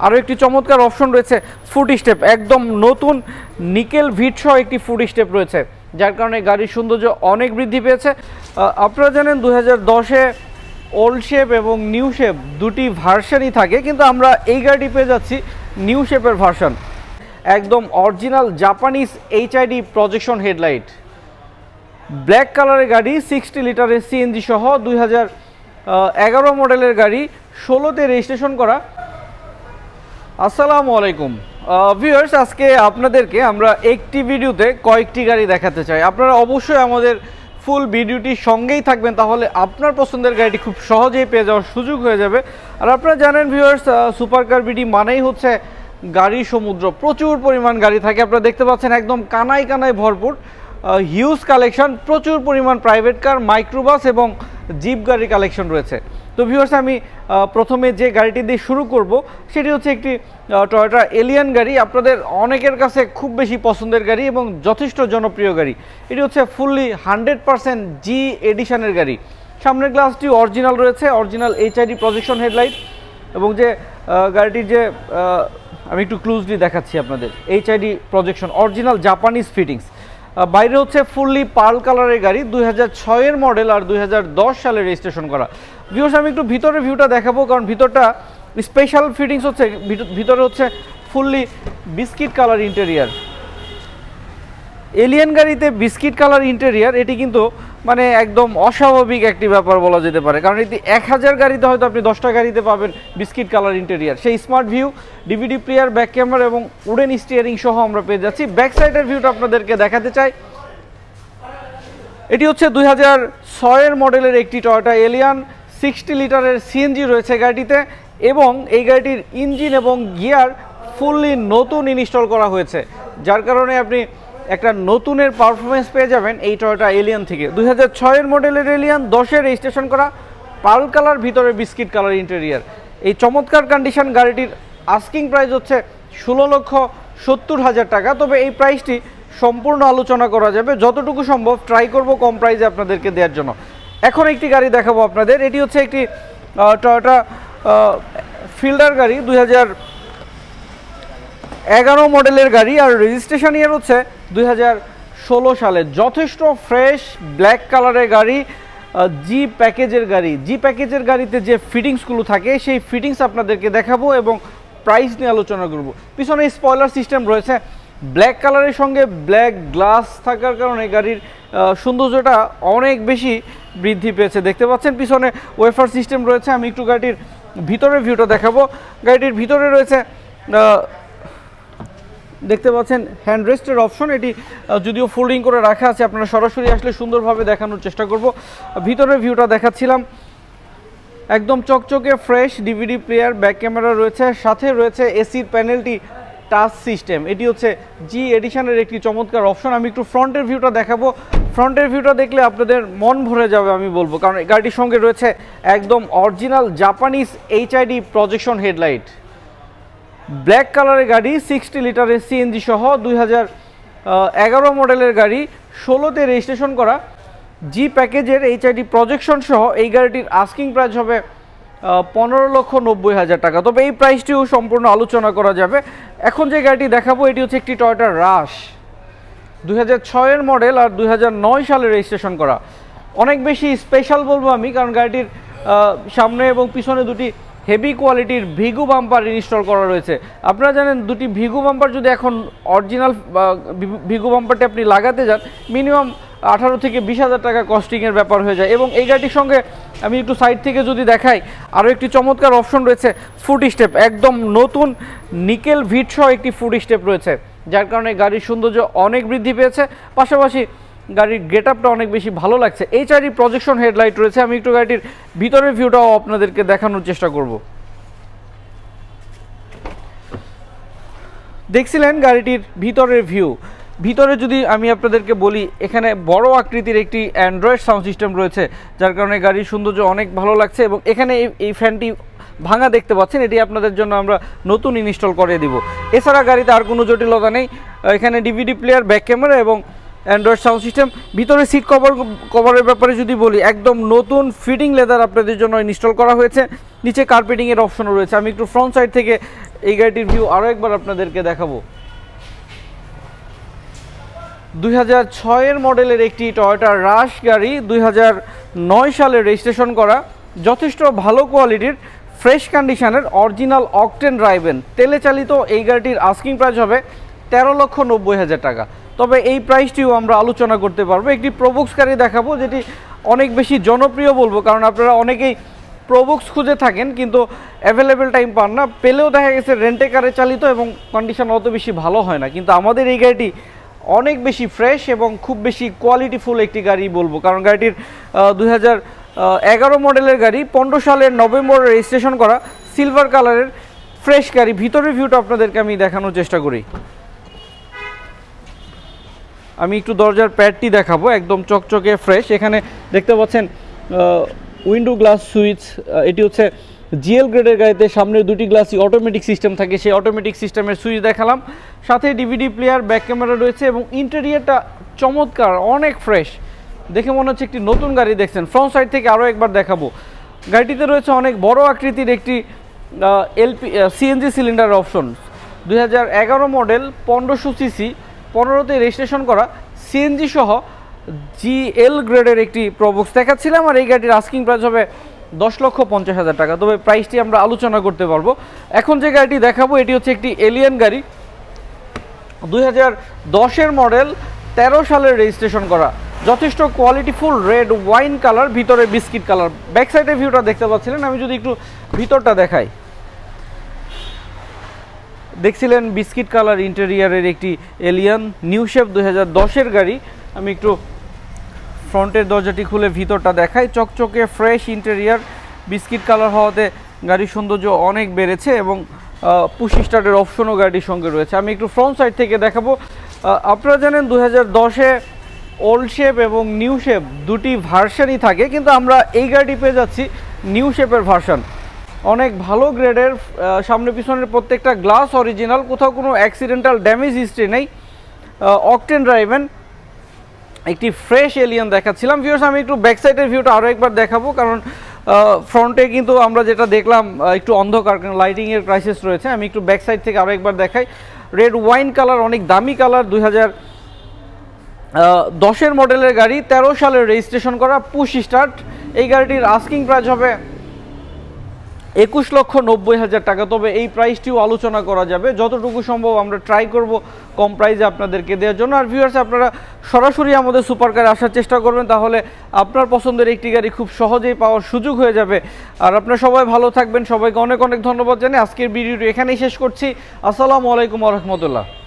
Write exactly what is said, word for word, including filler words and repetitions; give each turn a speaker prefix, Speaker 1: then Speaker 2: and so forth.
Speaker 1: আরও একটি চমৎকার অপশন রয়েছে ফুট স্টেপ, একদম নতুন নিকেল ভিট সহ একটি ফুট স্টেপ রয়েছে, যার কারণে গাড়ির সৌন্দর্য অনেক বৃদ্ধি পেয়েছে। আপনারা জানেন দুই হাজার দশে ওল্ড শেপ এবং নিউ শেপ দুটি ভার্সানই থাকে, কিন্তু আমরা এই গাড়িটি পেয়ে যাচ্ছি নিউ শেপের ভার্সান। একদম original Japanese HID projection headlight, black কালারের গাড়ি, সিক্সটি লিটারের সিএনজি সহ, দুই হাজার এগারো মডেলের গাড়ি, ষোলোতে রেজিস্ট্রেশন করা। আসসালামু আলাইকুম ভিউয়ার্স, আজকে আপনাদেরকে আমরা একটি ভিডিওতে কয়েকটি গাড়ি দেখাতে চাই। আপনারা অবশ্যই আমাদের ফুল ভিডিওটির সঙ্গেই থাকবেন, তাহলে আপনার পছন্দের গাড়িটি খুব সহজেই পেয়ে যাওয়ার সুযোগ হয়ে যাবে। আর আপনারা জানেন ভিউয়ার্স, সুপার কার বিডি মানেই হচ্ছে গাড়ির সমুদ্র, প্রচুর পরিমাণ গাড়ি থাকে। আপনারা দেখতে পাচ্ছেন একদম কানায় কানায় ভরপুর হিউজ কালেকশন, প্রচুর পরিমাণ প্রাইভেট কার, মাইক্রোবাস এবং জিপ গাড়ির কালেকশন রয়েছে। তো ভিউয়ার্স, আমি প্রথমে যে গাড়িটি দিয়ে শুরু করব সেটি হচ্ছে একটি টয়োটা এলিয়ন গাড়ি, আপনাদের অনেকের কাছে খুব বেশি পছন্দের গাড়ি এবং যথেষ্ট জনপ্রিয় গাড়ি। এটি হচ্ছে ফুললি হান্ড্রেড পারসেন্ট জি এডিশনের গাড়ি। সামনের গ্লাসটি অরিজিনাল রয়েছে, অরিজিনাল এইচআইডি প্রজেকশন হেডলাইট, এবং যে গাড়িটির যে আমি একটু ক্লোজলি দেখাচ্ছি আপনাদের, HID projection original Japanese fittings. বাইরে হচ্ছে ফুললি পার্ল কালারের গাড়ি, দুই হাজার ছয়ের মডেল আর দুই হাজার দশ সালে রেজিস্ট্রেশন করা। ভিউয়ার্স, আমি একটু ভিতরের ভিউটা দেখাবো, কারণ ভিতরটা স্পেশাল ফিটিংস হচ্ছে। ভিতরে হচ্ছে fully biscuit colour interior. Allion গাড়িতে বিস্কিট কালার ইন্টেরিয়ার, এটি কিন্তু মানে একদম অস্বাভাবিক একটি ব্যাপার বলা যেতে পারে, কারণ এটি এক হাজার গাড়িতে হয়তো আপনি দশটা গাড়িতে পাবেন বিস্কিট কালার ইন্টেরিয়ার। সেই smart view, DVD player, back camera এবং উডেন স্টিয়ারিং সহ আমরা পেয়ে যাচ্ছি। ব্যাক সাইডের ভিউটা আপনাদেরকে দেখাতে চাই। এটি হচ্ছে দুই হাজার ছয়ের মডেলের একটি টয়োটা এলিয়ন, সিক্সটি লিটারের সিএনজি রয়েছে গাড়িটিতে, এবং এই গাড়িটির ইঞ্জিন এবং গিয়ার ফুললি নতুন ইনস্টল করা হয়েছে, যার কারণে আপনি একটা নতুনের পারফরমেন্স পেয়ে যাবেন এই টয়োটা এলিয়ন থেকে। দুই হাজার ছয়ের মডেলের এলিয়ন, দশে রেজিস্ট্রেশন করা, পার্ল কালার, ভিতরে বিস্কিট কালার ইন্টেরিয়ার। এই চমৎকার কন্ডিশন গাড়িটির আস্কিং প্রাইস হচ্ছে ষোলো লক্ষ সত্তর হাজার টাকা। তবে এই প্রাইসটি সম্পূর্ণ আলোচনা করা যাবে, যতটুকু সম্ভব ট্রাই করব কম প্রাইসে আপনাদেরকে দেওয়ার জন্য। এখন একটি গাড়ি দেখাবো আপনাদের, এটি হচ্ছে একটি টয়োটা ফিল্ডার গাড়ি, দুই হাজার এগারো মডেলের গাড়ি, আর রেজিস্ট্রেশন ইয়ার হচ্ছে দুই হাজার ষোলো সালে। যথেষ্ট ফ্রেশ ব্ল্যাক কালারের গাড়ি, জি প্যাকেজের গাড়ি। জি প্যাকেজের গাড়িতে যে ফিটিংসগুলো থাকে সেই ফিটিংস আপনাদেরকে দেখাবো এবং প্রাইস নিয়ে আলোচনা করব। পিছনে স্পয়লার সিস্টেম রয়েছে, ব্ল্যাক কালারের সঙ্গে ব্ল্যাক গ্লাস থাকার কারণে গাড়ির সৌন্দর্যটা অনেক বেশি বৃদ্ধি পেয়েছে। দেখতে পাচ্ছেন পিছনে ওয়েফার সিস্টেম রয়েছে। আমি একটু গাড়িটির ভিতরের ভিউটা দেখাবো। গাড়িটির ভিতরে রয়েছে, দেখতে পাচ্ছেন হ্যান্ড রেস্টের অপশন, এটি যদিও ফোল্ডিং করে রাখা আছে, আপনারা সরাসরি আসলে সুন্দরভাবে দেখানোর চেষ্টা করব। ভিতরের ভিউটা দেখাচ্ছিলাম, একদম চকচকে fresh DVD player, back camera রয়েছে, সাথে রয়েছে এসির প্যানেলটি টাচ সিস্টেম। এটি হচ্ছে জি এডিশনের একটি চমৎকার অপশন। আমি একটু ফ্রন্টের ভিউটা দেখাবো। ফ্রন্টের ভিউটা দেখলে আপনাদের মন ভরে যাবে আমি বলবো, কারণ গাড়িটির সঙ্গে রয়েছে একদম original Japanese HID projection headlight, black কালারের গাড়ি, সিক্সটি লিটারের সিএনজি সহ, দুই হাজার এগারো মডেলের গাড়ি, ষোলোতে রেজিস্ট্রেশন করা, জি প্যাকেজের এইচআইডি প্রজেকশন সহ। এই গাড়িটির আস্কিং প্রাইস হবে পনেরো লক্ষ নব্বই হাজার টাকা। তবে এই প্রাইসটিও সম্পূর্ণ আলোচনা করা যাবে। এখন যে গাড়িটি দেখাবো এটি হচ্ছে একটি টয়োটা রাশ, দুই হাজার ছয়ের মডেল আর দুই হাজার নয় সালে রেজিস্ট্রেশন করা। অনেক বেশি স্পেশাল বলবো আমি, কারণ গাড়িটির সামনে এবং পিছনে দুটি হেভি কোয়ালিটির ভিগু বাম্পার ইনস্টল করা রয়েছে। আপনারা জানেন দুটি ভিগু বাম্পার যদি এখন অরিজিনাল ভিগু বাম্পারটি আপনি লাগাতে যান, মিনিমাম আঠারো থেকে বিশ হাজার টাকা কস্টিংয়ের ব্যাপার হয়ে যায়। এবং এই গাড়িটির সঙ্গে আমি একটু সাইড থেকে যদি দেখাই, আরও একটি চমৎকার অপশন রয়েছে ফুট স্টেপ, একদম নতুন নিকেল ভিট সহ একটি ফুট স্টেপ রয়েছে, যার কারণে গাড়ির সৌন্দর্য অনেক বৃদ্ধি পেয়েছে, পাশাপাশি গাড়ির গেট আপটা অনেক বেশি ভালো লাগছে। এইচআইডি প্রজেকশন হেডলাইট রয়েছে। আমি একটু গাড়িটির ভিতরের ভিউটাও আপনাদেরকে দেখানোর চেষ্টা করব। দেখছিলেন গাড়িটির ভিতরের ভিউ। ভিতরে যদি আমি আপনাদেরকে বলি, এখানে বড় আকৃতির একটি অ্যান্ড্রয়েড সাউন্ড সিস্টেম রয়েছে, যার কারণে গাড়ির সৌন্দর্য অনেক ভালো লাগছে। এবং এখানে এই ফ্যানটি ভাঙা দেখতে পাচ্ছেন, এটি আপনাদের জন্য আমরা নতুন ইনস্টল করে দিব। এছাড়া গাড়িতে আর কোনো জটিলতা নেই। এখানে ডিভিডি প্লেয়ার, ব্যাক ক্যামেরা এবং অ্যান্ড্রয়েড সাউন্ড সিস্টেম। ভিতরে সিট কভার কভারের ব্যাপারে যদি বলি, একদম নতুন ফিটিং লেদার আপনাদের জন্য ইনস্টল করা হয়েছে। নিচে কার্পেটিংয়ের অপশনও রয়েছে। আমি একটু ফ্রন্ট সাইড থেকে এই গাড়িটির ভিউ আরও একবার আপনাদেরকে দেখাবো। দুই হাজার ছয়ের মডেলের একটি টয়োটা রাশ গাড়ি, দুই হাজার নয় সালে রেজিস্ট্রেশন করা, যথেষ্ট ভালো কোয়ালিটির ফ্রেশ কন্ডিশনের অরিজিনাল অকটেন ড্রাইভেন তেলে চালিত এই গাড়িটির আস্কিং প্রাইস হবে তেরো লক্ষ নব্বই হাজার টাকা। তবে এই প্রাইসটিও আমরা আলোচনা করতে পারবো। একটি প্রোবক্স গাড়ি দেখাবো যেটি অনেক বেশি জনপ্রিয় বলবো, কারণ আপনারা অনেকেই প্রোবক্স খুঁজে থাকেন কিন্তু অ্যাভেলেবেল টাইম পান না, পেলেও দেখা গেছে রেন্টে কারে চালিত এবং কন্ডিশন অত বেশি ভালো হয় না। কিন্তু আমাদের এই গাড়িটি অনেক বেশি ফ্রেশ এবং খুব বেশি কোয়ালিটিফুল একটি গাড়ি বলবো, কারণ গাড়িটির দুই হাজার এগারো মডেলের গাড়ি, পনেরো সালের নভেম্বরে রেজিস্ট্রেশন করা, সিলভার কালারের ফ্রেশ গাড়ি। ভিতরের ভিউটা আপনাদেরকে আমি দেখানোর চেষ্টা করি। আমি একটু দরজার প্যাডটি দেখাবো, একদম চকচকে ফ্রেশ। এখানে দেখতে পাচ্ছেন উইন্ডো গ্লাস সুইচ, এটি হচ্ছে জিএল গ্রেডের গাড়িতে সামনের দুটি গ্লাসই অটোমেটিক সিস্টেম থাকে, সেই অটোমেটিক সিস্টেমের সুইচ দেখালাম। সাথে ডিভিডি প্লেয়ার, ব্যাক ক্যামেরা রয়েছে এবং ইন্টেরিয়রটা চমৎকার, অনেক ফ্রেশ, দেখে মনে হচ্ছে একটি নতুন গাড়ি দেখছেন। ফ্রন্ট সাইড থেকে আরও একবার দেখাবো। গাড়িটিতে রয়েছে অনেক বড় আকৃতির একটি এলপি সিএনজি সিলিন্ডার অপশন। দুই হাজার এগারো মডেল, পনেরোশো সিসি, পনেরোতে রেজিস্ট্রেশন করা, সিএনজি সহ জিএল গ্রেডের একটি প্রোবক্স দেখাচ্ছিলাম। আর এই গাড়িটির আস্কিং প্রাইস হবে দশ লক্ষ পঞ্চাশ হাজার টাকা। তবে প্রাইসটি আমরা আলোচনা করতে পারবো। এখন যে গাড়িটি দেখাবো এটি হচ্ছে একটি এলিয়ান গাড়ি, দুই হাজার দশের মডেল, তেরো সালের রেজিস্ট্রেশন করা, যথেষ্ট কোয়ালিটিফুল রেড ওয়াইন কালার, ভিতরে বিস্কিট কালার। ব্যাক সাইডের ভিউটা দেখতে পাচ্ছিলেন, আমি যদি একটু ভিতরটা দেখাই, দেখছিলেন বিস্কিট কালার ইন্টেরিয়ারের একটি এলিয়ান নিউ শেপ দুই হাজার দশের গাড়ি। আমি একটু ফ্রন্টের দরজাটি খুলে ভিতরটা দেখাই, চকচকে ফ্রেশ ইন্টেরিয়ার, বিস্কিট কালার হওয়াতে গাড়ির সৌন্দর্য অনেক বেড়েছে এবং পুশ স্টার্টের অপশনও গাড়ির সঙ্গে রয়েছে। আমি একটু ফ্রন্ট সাইড থেকে দেখাবো। আপনারা জানেন দুই হাজার দশে ওল্ড শেপ এবং নিউ শেপ দুটি ভার্সানই থাকে, কিন্তু আমরা এই গাড়িটি পেয়ে যাচ্ছি নিউ শেপের ভার্সান, অনেক ভালো গ্রেডের, সামনে পিছনের প্রত্যেকটা গ্লাস অরিজিনাল, কোথাও কোনো অ্যাক্সিডেন্টাল ড্যামেজ হিস্ট্রি নেই, অকটেন ড্রাইভেন একটি ফ্রেশ এলিয়ান দেখাচ্ছিলাম। ভিউয়ার্স, আমি একটু ব্যাক সাইডের ভিউটা আরও একবার দেখাবো, কারণ ফ্রন্টে কিন্তু আমরা যেটা দেখলাম একটু অন্ধকার, কারণ লাইটিংয়ের ক্রাইসিস রয়েছে। আমি একটু ব্যাক সাইড থেকে আরও একবার দেখাই। রেড ওয়াইন কালার, অনেক দামি কালার, দুই হাজার দশের মডেলের গাড়ি, তেরো সালের রেজিস্ট্রেশন করা, পুশ স্টার্ট। এই গাড়িটির আস্কিং প্রাইস হবে একুশ লক্ষ নব্বই হাজার টাকা। তবে এই প্রাইসটিও আলোচনা করা যাবে, যতটুকু সম্ভব আমরা ট্রাই করব কম প্রাইসে আপনাদেরকে দেওয়ার জন্য। আর ভিউয়ার্স, আপনারা সরাসরি আমাদের সুপার কারে আসার চেষ্টা করবেন, তাহলে আপনার পছন্দের একটি গাড়ি খুব সহজেই পাওয়ার সুযোগ হয়ে যাবে। আর আপনারা সবাই ভালো থাকবেন, সবাইকে অনেক অনেক ধন্যবাদ জানিয়ে আজকের ভিডিওটি এখানেই শেষ করছি। আসসালামু আলাইকুম ওয়া রাহমাতুল্লাহ।